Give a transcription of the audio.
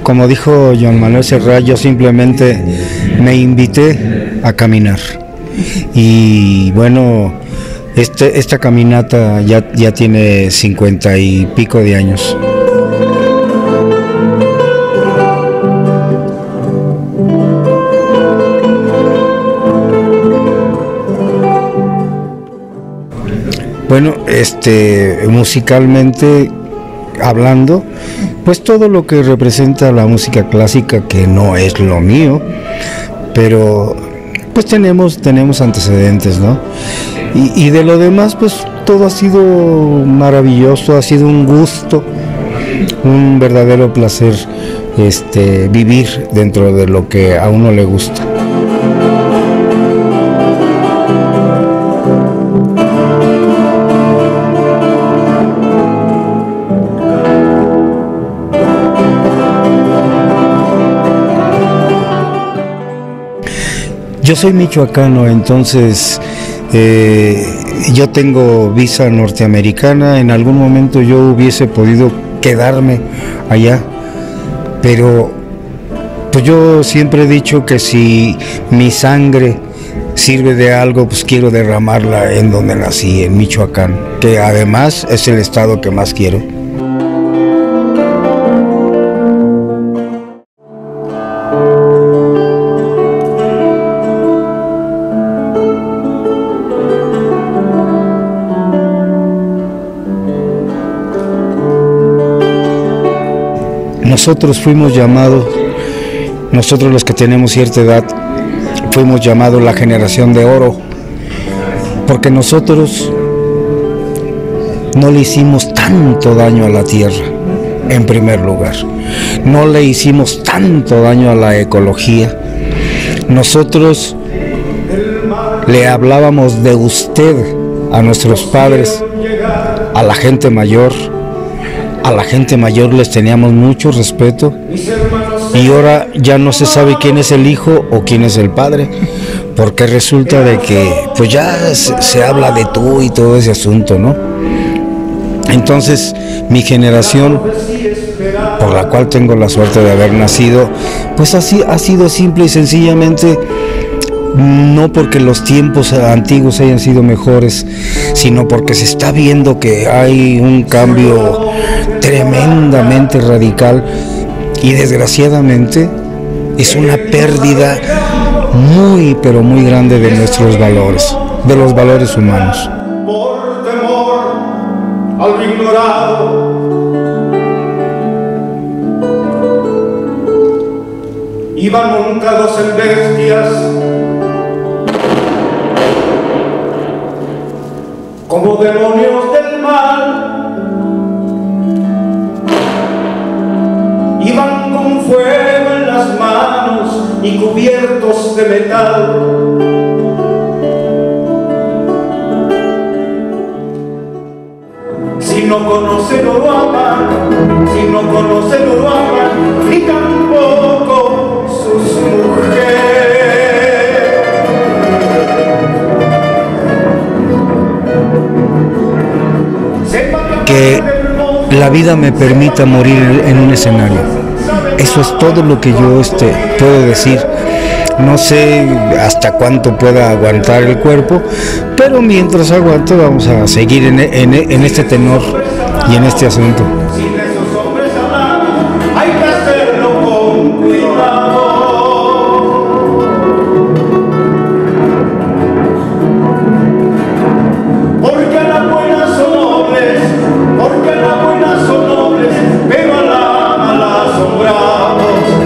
como dijo Joan Manuel Serrat, yo simplemente me invité a caminar. Y bueno, esta caminata ya tiene 50 y pico de años. Bueno, musicalmente hablando, pues todo lo que representa la música clásica, que no es lo mío, pero pues tenemos antecedentes, ¿no? Y de lo demás, pues todo ha sido maravilloso, ha sido un gusto, un verdadero placer vivir dentro de lo que a uno le gusta. Yo soy michoacano, entonces yo tengo visa norteamericana. En algún momento yo hubiese podido quedarme allá, pero pues yo siempre he dicho que si mi sangre sirve de algo, pues quiero derramarla en donde nací, en Michoacán, que además es el estado que más quiero. Nosotros fuimos llamados, nosotros los que tenemos cierta edad, fuimos llamados la generación de oro, porque nosotros no le hicimos tanto daño a la tierra, en primer lugar. No le hicimos tanto daño a la ecología. Nosotros le hablábamos de usted a nuestros padres, a la gente mayor. A la gente mayor les teníamos mucho respeto y ahora ya no se sabe quién es el hijo o quién es el padre, porque resulta de que pues ya se habla de tú y todo ese asunto, ¿no? Entonces mi generación, por la cual tengo la suerte de haber nacido, pues así ha sido simple y sencillamente, no porque los tiempos antiguos hayan sido mejores, sino porque se está viendo que hay un cambio tremendamente radical y desgraciadamente es una pérdida muy pero muy grande de nuestros valores, de los valores humanos. Por temor al ignorado, iban montados en bestias como demonios del mal. Iban con fuego en las manos y cubiertos de metal. Si no conoce no lo aman, si no conoce no lo aman, ni tampoco sus mujeres. Que la vida me permita morir en un escenario. Eso es todo lo que yo puedo decir. No sé hasta cuánto pueda aguantar el cuerpo, pero mientras aguante vamos a seguir en este tenor y en este asunto. Porque las buenas son nobles, pero a la mala son bravos.